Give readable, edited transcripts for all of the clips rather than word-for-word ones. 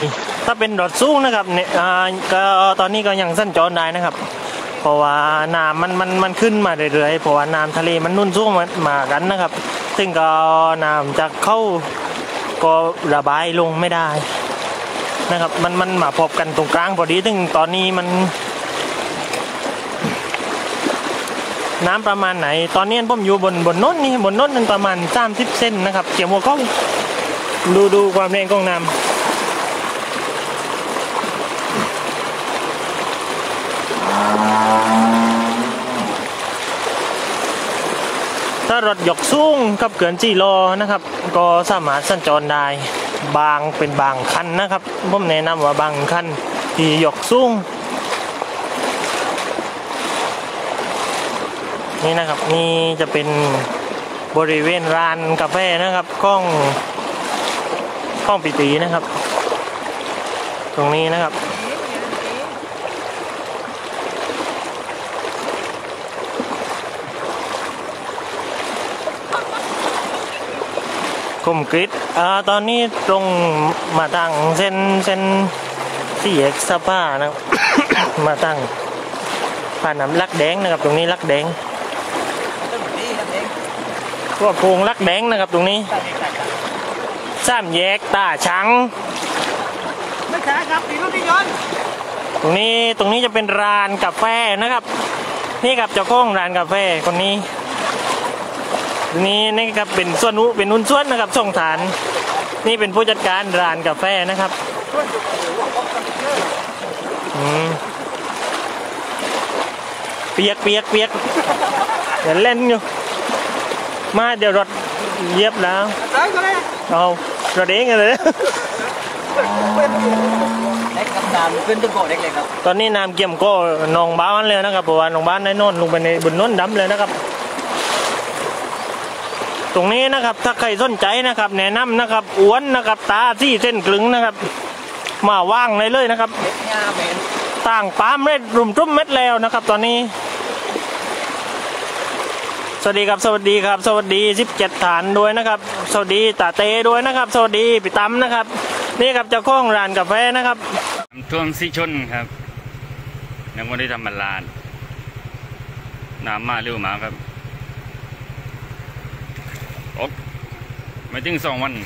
ถ้าเป็นรถสูงนะครับเนี่ยก็ตอนนี้ก็ยังสั้นจรได้นะครับเพราะว่าน้ำมันขึ้นมาเรื่อยๆเพราะว่าน้ำทะเลมันนุ่นสูงมากันนะครับซึ่งก็น้ำจะเข้าก็ระบายลงไม่ได้นะครับมันมาพบกันตรงกลางพอดีซึ่งตอนนี้มันน้ำประมาณไหนตอนนี้ผมอยู่บนโน้นนี่บนโน้นมันประมาณ30 เซนนะครับเกี่ยวหัวเข้าดูความแรงของน้ำถ้ารถยกสูงกับเกิน4 ล้อนะครับก็สามารถสัญจรได้เป็นบางคันนะครับผมแนะนำว่าบางคันที่ยกสูงนี่นะครับนี่จะเป็นบริเวณร้านกาแฟนะครับข้องปีตีนะครับตรงนี้นะครับคมกริดตอนนี้ตรงมาตั้งเส้นสี่แยกสะพานนะครับ มาตั้งผ่านน้ำลักแดงนะครับตรงนี้ลักแดงก็โพงลักแดงนะครับตรงนี้3 แยกตาช้างไม่ใช่ครับตีรถยนต์ตรงนี้จะเป็นร้านกาแฟนะครับนี่ครับเจ้าของร้านกาแฟคนนี้นี่ครับเป็นหุ้นส่วนนะครับส่งฐานนี่เป็นผู้จัดการร้านกาแฟนะครับเปียกอย่าเล่นอยู่มาเดี๋ยวรถเย็บแล้วเอารถเองเลยเล็กกับน้ำขึ้นตึ้งโกเล็กเลยครับตอนนี้น้ำเกี่ยมก็นองบ้านเลยนะครับเพราะว่าน้องบ้านในโน่นลงไปในบนโน่นดำเลยนะครับตรงนี้นะครับถ้าใครสนใจนะครับแนะนำนะครับอ้วนนะครับตาที่เส้นกลึงนะครับมาว่างเลยนะครับต่างปั๊มเม็ดรุมทุ่มเม็ดแล้วนะครับตอนนี้สวัสดีครับสวัสดี17 ฐานด้วยนะครับสวัสดีตาเต้ด้วยนะครับสวัสดีพี่ตั้มนะครับนี่ครับเจ้าของร้านกาแฟนะครับท่วมสีชนครับยังไม่ได้ทำบรรลานน้ำมาเร็วมากครับไม่ถึง2 วัน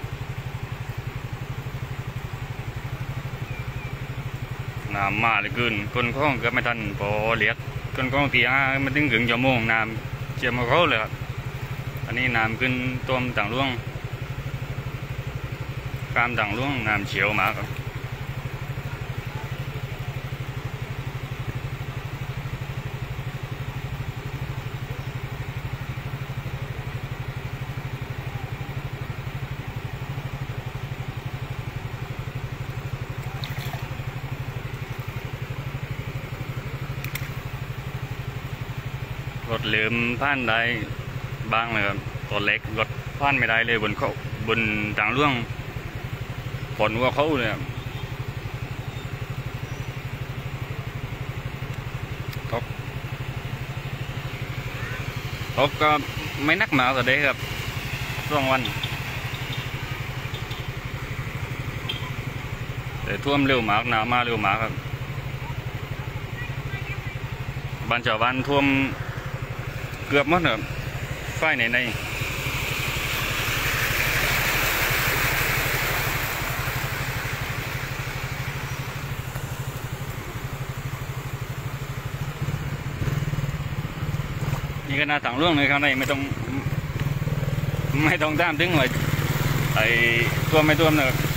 น้ำมาเลยเกินคนคล้องก็ไม่ทันพอเลียดคนคล้องตีมาถึง1 ชั่วโมงน้ำเชี่ยวมาเขาเลยครับอันนี้น้ำขึ้นต้มต่างล่วงกามต่างล่วงน้ำเฉียวมาครับรถเลื่อมผ่านได้บ้างเลยครับตัวเล็กรถผ่านไม่ได้เลยบนทางล่วงฝนว่าเขาเลยเขาก็ไม่นักหนาแต่เด็กครับ2 วันแต่ท่วมเร็วมากน้ำมาเร็วมากครับบ้านชาวบ้านท่วมเกือบหมดครับไฟในนี่ก็น่าต่างล่วงเลยข้างในไม่ต้องตามถึงเลยไอ้ท่วมไม่ท่วมนะครับ